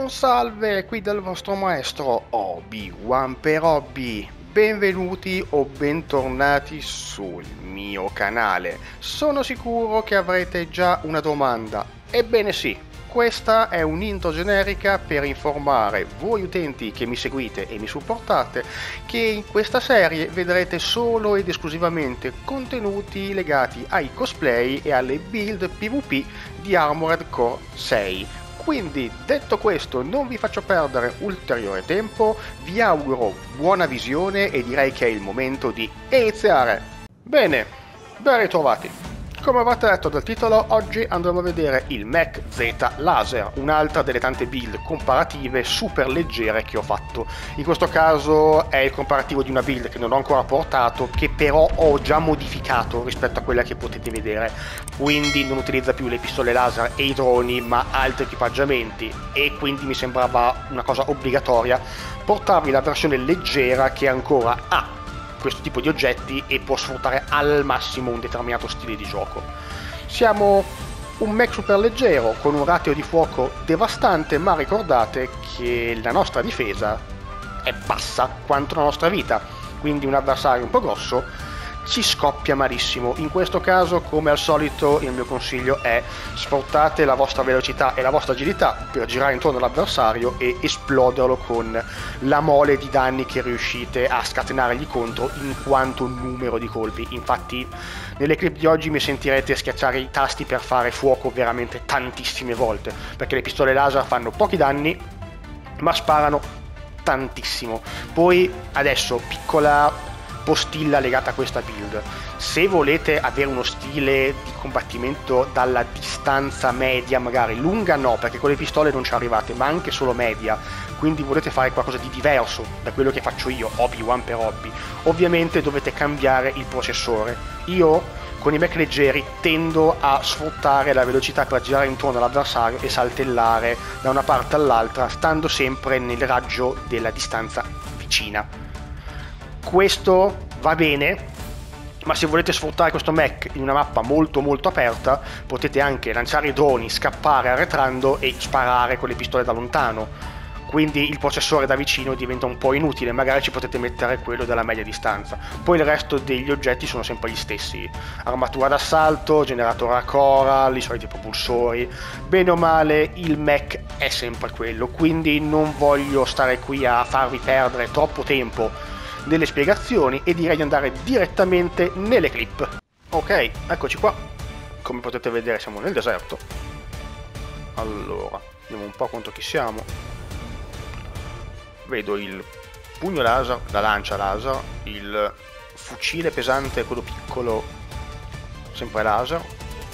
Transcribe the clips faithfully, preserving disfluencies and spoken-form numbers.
salve, qui dal vostro maestro Obi-Wan per Hobby. Benvenuti o bentornati sul mio canale. Sono sicuro che avrete già una domanda. Ebbene sì, questa è un'intro generica per informare voi utenti che mi seguite e mi supportate che in questa serie vedrete solo ed esclusivamente contenuti legati ai cosplay e alle build PvP di Armored Core sei. Quindi, detto questo, non vi faccio perdere ulteriore tempo, vi auguro buona visione e direi che è il momento di iniziare. Bene, ben ritrovati. Come avrete letto dal titolo, oggi andremo a vedere il Mech Z Laser, un'altra delle tante build comparative super leggere che ho fatto. In questo caso è il comparativo di una build che non ho ancora portato, che però ho già modificato rispetto a quella che potete vedere. Quindi non utilizza più le pistole laser e i droni, ma altri equipaggiamenti, e quindi mi sembrava una cosa obbligatoria portarvi la versione leggera che ancora ha questo tipo di oggetti e può sfruttare al massimo un determinato stile di gioco. Siamo un mech super leggero con un ratio di fuoco devastante, ma ricordate che la nostra difesa è bassa quanto la nostra vita, quindi un avversario un po' grosso ci scoppia malissimo. In questo caso, come al solito, il mio consiglio è: sfruttate la vostra velocità e la vostra agilità per girare intorno all'avversario e esploderlo con la mole di danni che riuscite a scatenargli contro in quanto numero di colpi. Infatti nelle clip di oggi mi sentirete schiacciare i tasti per fare fuoco veramente tantissime volte, perché le pistole laser fanno pochi danni ma sparano tantissimo. Poi adesso, piccola postilla legata a questa build: se volete avere uno stile di combattimento dalla distanza media, magari lunga no, perché con le pistole non ci arrivate, ma anche solo media, quindi volete fare qualcosa di diverso da quello che faccio io, Obi-Wan per Hobby, ovviamente dovete cambiare il processore. Io con i mech leggeri tendo a sfruttare la velocità per girare intorno all'avversario e saltellare da una parte all'altra, stando sempre nel raggio della distanza vicina. Questo va bene, ma se volete sfruttare questo mech in una mappa molto molto aperta, potete anche lanciare i droni, scappare arretrando e sparare con le pistole da lontano. Quindi il processore da vicino diventa un po' inutile, magari ci potete mettere quello della media distanza. Poi il resto degli oggetti sono sempre gli stessi: armatura d'assalto, generatore a coral, i soliti propulsori. Bene o male il mech è sempre quello, quindi non voglio stare qui a farvi perdere troppo tempo delle spiegazioni e direi di andare direttamente nelle clip. Ok, eccoci qua. Come potete vedere siamo nel deserto. Allora, vediamo un po' quanto chi siamo. Vedo il pugno laser, la lancia laser, il fucile pesante, quello piccolo, sempre laser.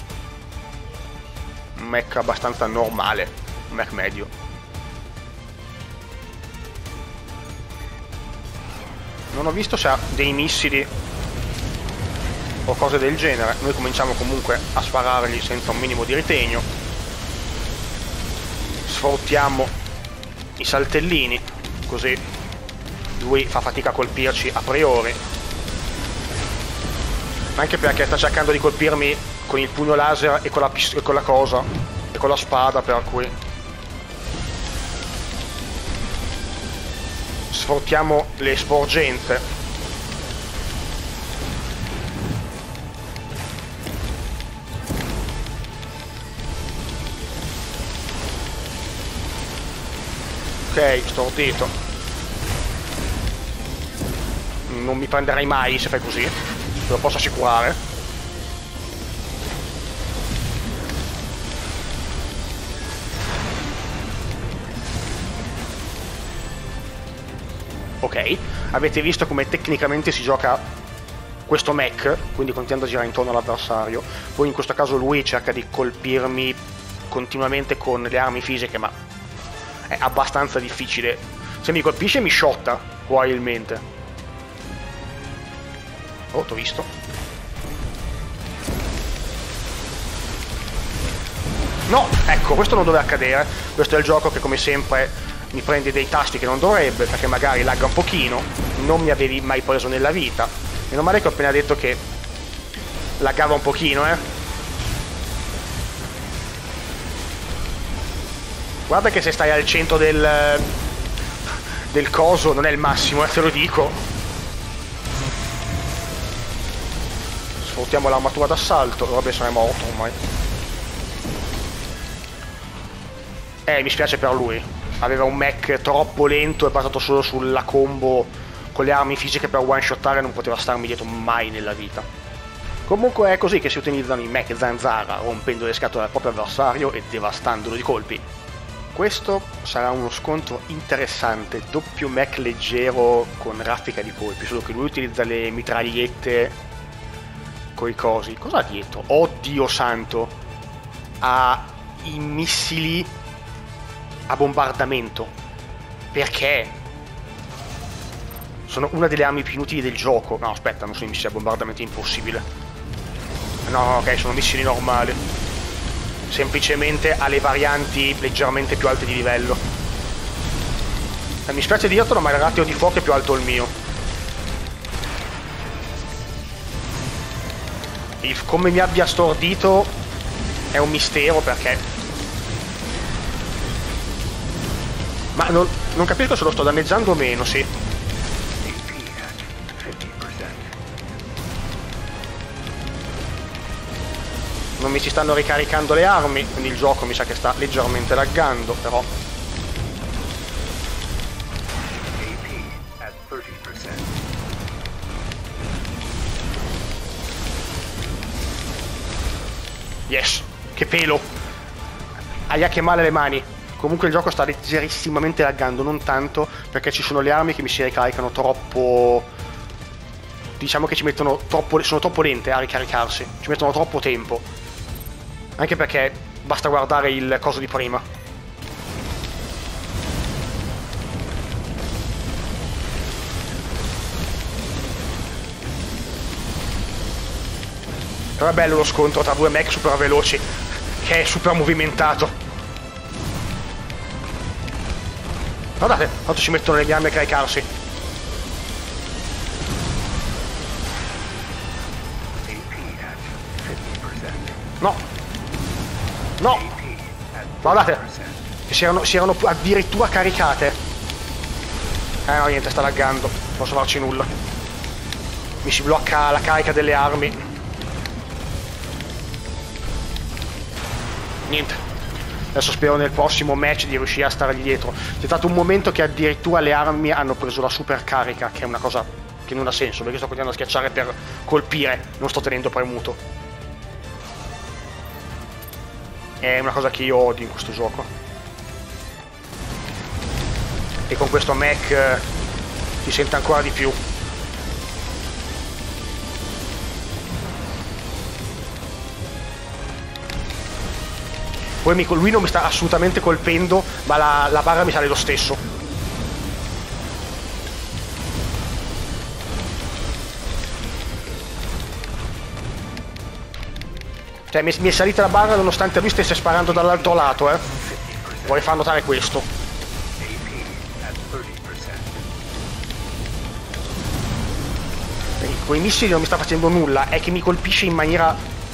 Un mech abbastanza normale, un mech medio. Non ho visto se ha dei missili o cose del genere. Noi cominciamo comunque a sparargli senza un minimo di ritegno. Sfruttiamo i saltellini, così lui fa fatica a colpirci a priori. Anche perché sta cercando di colpirmi con il pugno laser e con la, e con la cosa e con la spada, per cui sfruttiamo le sporgenze. Ok, stordito. Non mi prenderai mai se fai così, te lo posso assicurare. Ok, avete visto come tecnicamente si gioca questo mech, quindi continuando a girare intorno all'avversario. Poi in questo caso lui cerca di colpirmi continuamente con le armi fisiche, ma è abbastanza difficile. Se mi colpisce mi shotta, probabilmente. Oh, t'ho visto. No, ecco, questo non doveva accadere. Questo è il gioco che, come sempre, mi prende dei tasti che non dovrebbe, perché magari lagga un pochino. Non mi avevi mai preso nella vita. Meno male che ho appena detto che laggava un pochino, eh. Guarda che se stai al centro del... del coso non è il massimo, eh, te lo dico. Sfruttiamo l'armatura d'assalto. Vabbè, sono morto ormai. Eh, mi spiace per lui. Aveva un mech troppo lento e basato solo sulla combo con le armi fisiche per one-shottare, non poteva starmi dietro mai nella vita. Comunque è così che si utilizzano i mech zanzara, rompendo le scatole al proprio avversario e devastandolo di colpi. Questo sarà uno scontro interessante, doppio mech leggero con raffica di colpi, solo che lui utilizza le mitragliette coi cosi. Cosa ha dietro? Oddio santo! Ha i missili a bombardamento. Perché? Sono una delle armi più inutili del gioco. No, aspetta, non sono i missili a bombardamento, è impossibile. No, ok, sono missili normali. Semplicemente ha le varianti leggermente più alte di livello. Eh, mi spiace dirtelo, ma il ratio di fuoco è più alto il mio. Il, come mi abbia stordito è un mistero, perché... Ma non, non capisco se lo sto danneggiando o meno, sì. Non mi si stanno ricaricando le armi, quindi il gioco mi sa che sta leggermente laggando, però... Yes! Che pelo! Aia, che male le mani! Comunque il gioco sta leggerissimamente laggando, non tanto, perché ci sono le armi che mi si ricaricano troppo... Diciamo che ci mettono troppo... sono troppo lente a ricaricarsi, ci mettono troppo tempo. Anche perché basta guardare il coso di prima. Però è bello lo scontro tra due mech super veloci, che è super movimentato. Guardate, quanto ci mettono le armi a caricarsi. No. No! Guardate! Che si erano, si erano addirittura caricate. Eh no, niente, sta laggando. Non posso farci nulla. Mi si blocca la carica delle armi. Niente. Adesso spero nel prossimo match di riuscire a stargli dietro. C'è stato un momento che addirittura le armi hanno preso la super carica, che è una cosa che non ha senso, perché sto continuando a schiacciare per colpire, non sto tenendo premuto. È una cosa che io odio in questo gioco. E con questo mech eh, si sente ancora di più. Poi mi, lui non mi sta assolutamente colpendo, ma la, la barra mi sale lo stesso. Cioè mi, mi è salita la barra nonostante lui stesse sparando dall'altro lato, eh. Vorrei far notare questo. Con i missili non mi sta facendo nulla, è che mi colpisce in maniera...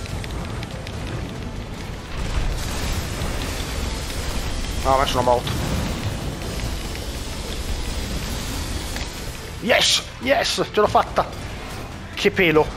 No, ma sono morto. Yes! Yes! Ce l'ho fatta! Che pelo!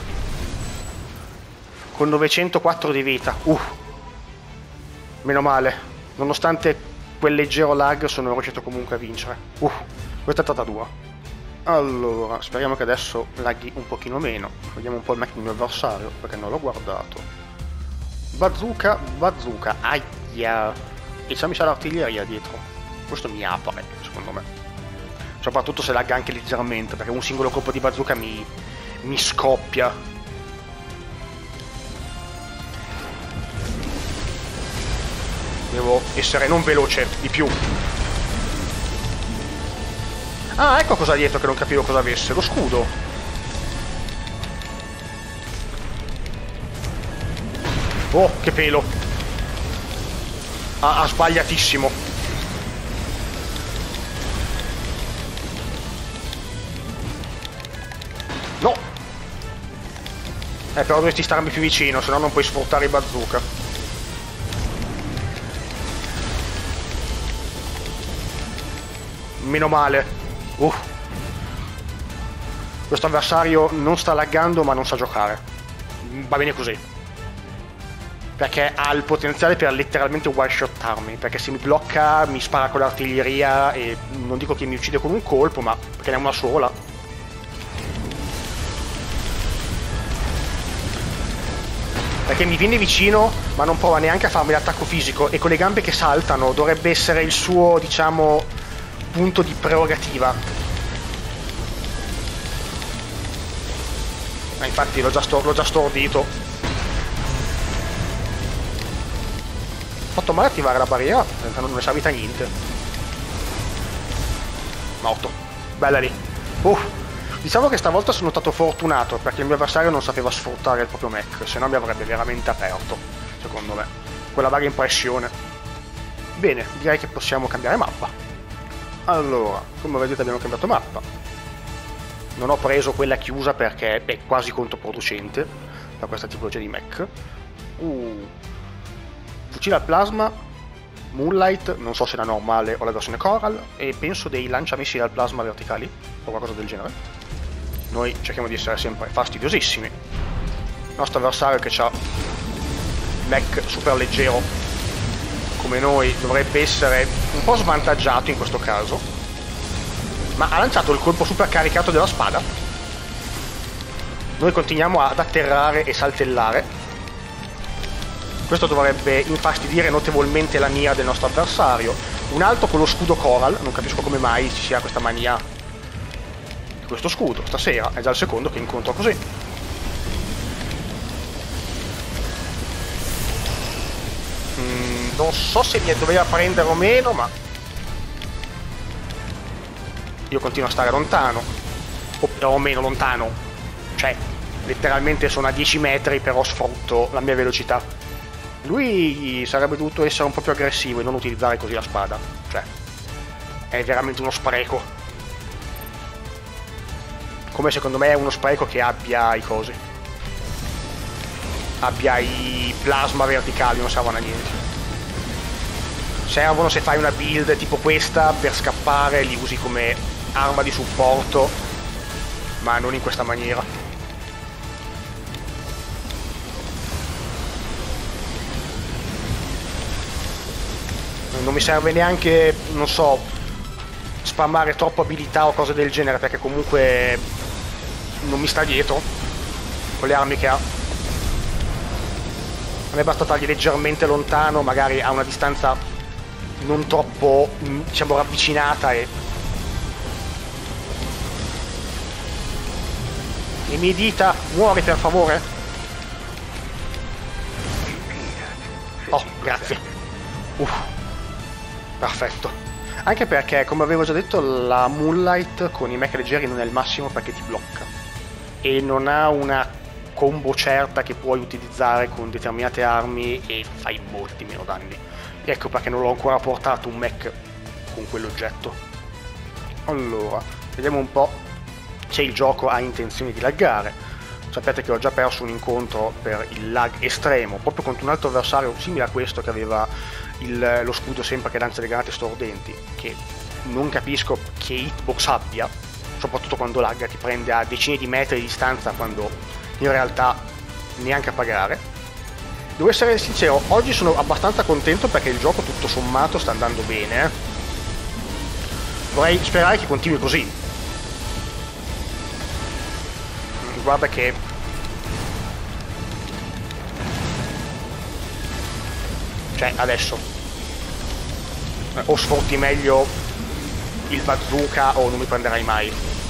Con novecentoquattro di vita. Uh. Meno male. Nonostante quel leggero lag sono riuscito comunque a vincere. Uh. Questa è stata dura. Allora, speriamo che adesso laghi un pochino meno. Vediamo un po' il mech del mio avversario, perché non l'ho guardato. Bazooka, bazooka. Aia. E c'è mi sa l'artiglieria dietro. Questo mi apre, secondo me. Soprattutto se lagga anche leggermente, perché un singolo colpo di bazooka mi, mi scoppia. Devo essere non veloce, di più. Ah, ecco cosa dietro che non capivo cosa avesse. Lo scudo. Oh, che pelo. Ah, ah, sbagliatissimo. No. Eh, però dovresti starmi più vicino, se no non puoi sfruttare i bazooka. Meno male. Uh. Questo avversario non sta laggando ma non sa giocare. Va bene così. Perché ha il potenziale per letteralmente one-shottarmi. Perché se mi blocca mi spara con l'artiglieria e non dico che mi uccide con un colpo, ma perché ne ha una sola. Perché mi viene vicino ma non prova neanche a farmi l'attacco fisico e con le gambe che saltano dovrebbe essere il suo, diciamo, punto di prerogativa. Ma infatti l'ho già, l'ho già stordito. Ho fatto male a attivare la barriera, non ne è servita niente. Morto. Bella lì. Uh. Diciamo che stavolta sono stato fortunato perché il mio avversario non sapeva sfruttare il proprio mech, se no mi avrebbe veramente aperto, secondo me. Quella vaga impressione. Bene, direi che possiamo cambiare mappa. Allora, come vedete abbiamo cambiato mappa. Non ho preso quella chiusa perché è quasi controproducente per questa tipologia di mech. Uh. Fucile al plasma, Moonlight, non so se è la normale o la versione Coral, e penso dei lanciamissili al plasma verticali o qualcosa del genere. Noi cerchiamo di essere sempre fastidiosissimi. Il nostro avversario che ha mech super leggero come noi dovrebbe essere un po' svantaggiato in questo caso, ma ha lanciato il colpo super caricato della spada. Noi continuiamo ad atterrare e saltellare. Questo dovrebbe infastidire notevolmente la mira del nostro avversario. Un altro con lo scudo Coral, non capisco come mai ci sia questa mania di questo scudo stasera, è già il secondo che incontro così. Mm, non so se mi doveva prendere o meno, ma io continuo a stare lontano, o, o meno lontano, cioè letteralmente sono a dieci metri, però sfrutto la mia velocità. Lui sarebbe dovuto essere un po' più aggressivo e non utilizzare così la spada, cioè è veramente uno spreco. Come secondo me è uno spreco che abbia i cosi, abbia i plasma verticali, non servono a niente. Servono se fai una build tipo questa per scappare, li usi come arma di supporto, ma non in questa maniera. Non mi serve neanche, non so, spammare troppo abilità o cose del genere, perché comunque non mi sta dietro con le armi che ha. A me basta stargli leggermente lontano, magari a una distanza non troppo, diciamo, ravvicinata, e le mie dita, muori per favore. Oh, grazie. Uff, perfetto. Anche perché, come avevo già detto, la Moonlight con i mech leggeri non è il massimo perché ti blocca e non ha una combo certa che puoi utilizzare con determinate armi e fai molti meno danni. Ecco perché non l'ho ancora portato un mech con quell'oggetto. Allora, vediamo un po' se il gioco ha intenzione di laggare. Sapete che ho già perso un incontro per il lag estremo, proprio contro un altro avversario simile a questo che aveva il, lo scudo sempre che lancia le granate stordenti, che non capisco che hitbox abbia, soprattutto quando lagga, ti prende a decine di metri di distanza quando in realtà neanche a pagare. Devo essere sincero, oggi sono abbastanza contento perché il gioco tutto sommato sta andando bene. Eh? Vorrei sperare che continui così. Guarda che cioè adesso o sfrutti meglio il bazooka o non mi prenderai mai.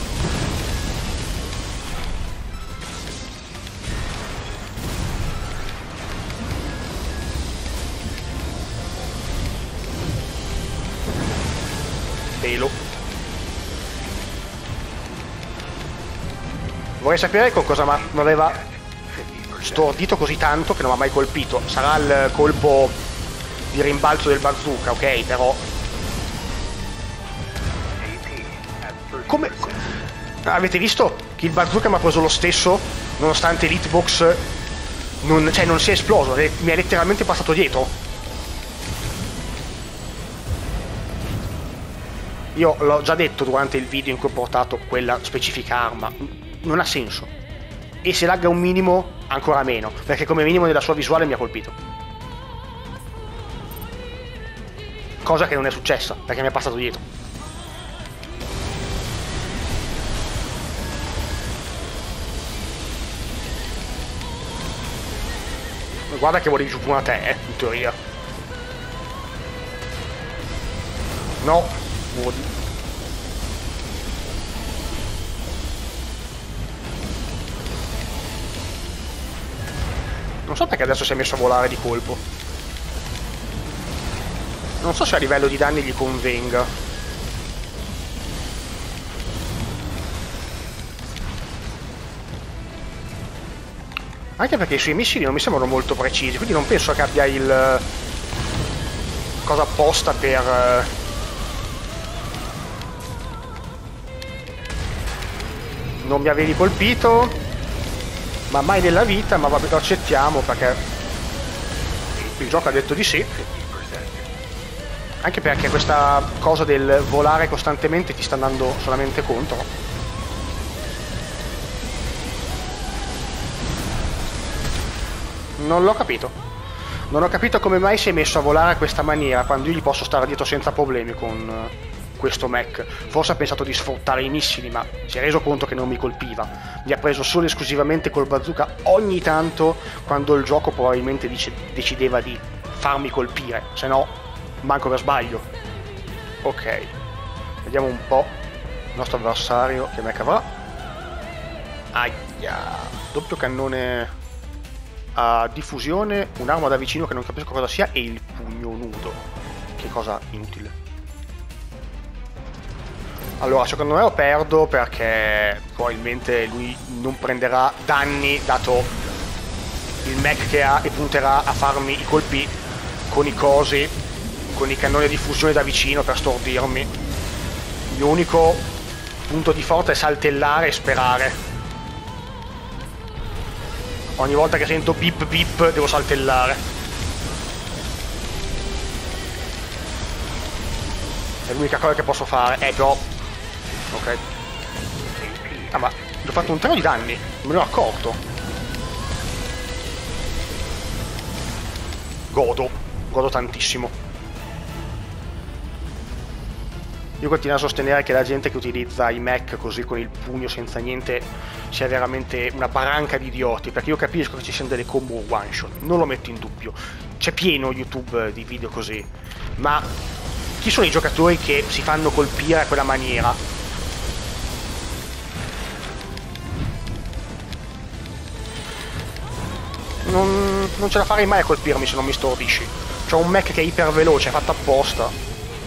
Pelo. Vorrei sapere con cosa mi aveva stordito così tanto che non mi ha mai colpito. Sarà il colpo di rimbalzo del bazooka, ok, però come avete visto che il bazooka mi ha preso lo stesso nonostante l'hitbox non, cioè non si è esploso, mi è letteralmente passato dietro. Io l'ho già detto durante il video in cui ho portato quella specifica arma, non ha senso. E se lagga un minimo, ancora meno, perché come minimo nella sua visuale mi ha colpito. Cosa che non è successa, perché mi è passato dietro. Guarda che volevi giù una te, eh, in teoria. No, muori. Non so perché adesso si è messo a volare di colpo. Non so se a livello di danni gli convenga. Anche perché i suoi missili non mi sembrano molto precisi, quindi non penso che abbia il... cosa apposta per... non mi avevi colpito, ma mai nella vita, ma vabbè, lo accettiamo perché il gioco ha detto di sì. Anche perché questa cosa del volare costantemente ti sta andando solamente contro. Non l'ho capito. Non ho capito come mai si è messo a volare a questa maniera quando io gli posso stare dietro senza problemi con questo mech. Forse ha pensato di sfruttare i missili, ma si è reso conto che non mi colpiva. Mi ha preso solo e esclusivamente col bazooka ogni tanto quando il gioco probabilmente dice, decideva di farmi colpire, se no manco per sbaglio. Ok, vediamo un po' il nostro avversario che mech avrà. Aia, doppio cannone a diffusione, un'arma da vicino che non capisco cosa sia e il pugno nudo. Che cosa inutile. Allora, secondo me lo perdo perché probabilmente lui non prenderà danni dato il mech che ha e punterà a farmi i colpi con i cosi, con i cannoni a diffusione da vicino per stordirmi. Il mio unico punto di forza è saltellare e sperare. Ogni volta che sento bip bip devo saltellare. È l'unica cosa che posso fare. Eh però... ok. Ah, ma gli ho fatto un treno di danni, non me ne ero accorto. Godo, godo tantissimo. Io continuo a sostenere che la gente che utilizza i mech così con il pugno senza niente sia veramente una barranca di idioti, perché io capisco che ci siano delle combo one shot, non lo metto in dubbio. C'è pieno YouTube di video così, ma chi sono i giocatori che si fanno colpire a quella maniera? Non, non ce la farei mai a colpirmi se non mi stordisci. C'ho un mech che è iper veloce, è fatto apposta.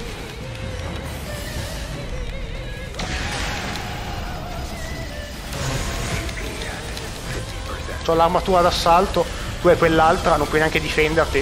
C'ho l'armatura d'assalto, tu hai quell'altra, non puoi neanche difenderti.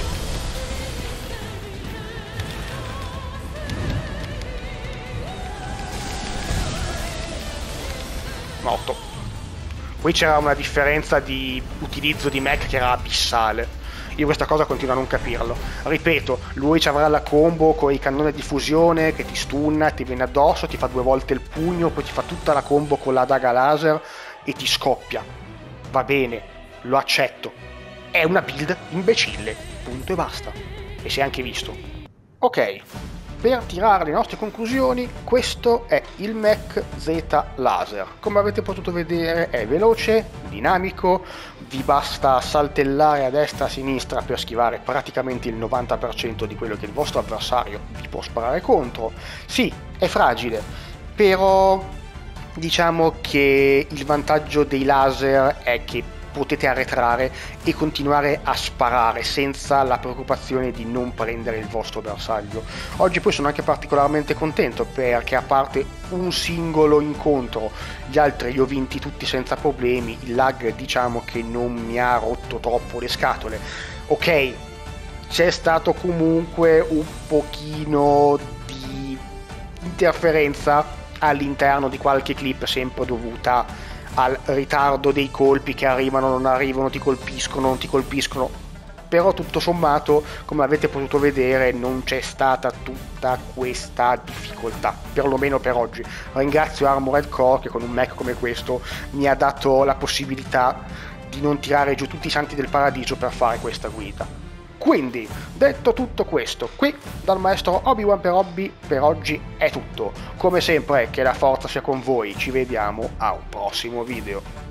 Morto. Poi c'era una differenza di utilizzo di mech che era abissale. Io questa cosa continuo a non capirlo. Ripeto, lui ci avrà la combo con i cannoni di fusione che ti stunna, ti viene addosso, ti fa due volte il pugno, poi ti fa tutta la combo con la daga laser e ti scoppia. Va bene, lo accetto. È una build imbecille, punto e basta. E si è anche visto. Ok, per tirare le nostre conclusioni, questo è il mech Z Laser. Come avete potuto vedere è veloce, dinamico, vi basta saltellare a destra e a sinistra per schivare praticamente il novanta per cento di quello che il vostro avversario vi può sparare contro. Sì, è fragile, però diciamo che il vantaggio dei laser è che potete arretrare e continuare a sparare senza la preoccupazione di non prendere il vostro bersaglio. Oggi poi sono anche particolarmente contento perché, a parte un singolo incontro, gli altri li ho vinti tutti senza problemi. Il lag diciamo che non mi ha rotto troppo le scatole. Ok, c'è stato comunque un pochino di interferenza all'interno di qualche clip, sempre dovuta al ritardo dei colpi che arrivano, non arrivano, ti colpiscono, non ti colpiscono. però tutto sommato, come avete potuto vedere, non c'è stata tutta questa difficoltà, perlomeno per oggi. Ringrazio Armored Core che con un Mac come questo mi ha dato la possibilità di non tirare giù tutti i santi del paradiso per fare questa guida. Quindi, detto tutto questo, qui dal maestro Obi-Wan per Hobby per oggi è tutto. Come sempre, che la forza sia con voi, ci vediamo a un prossimo video.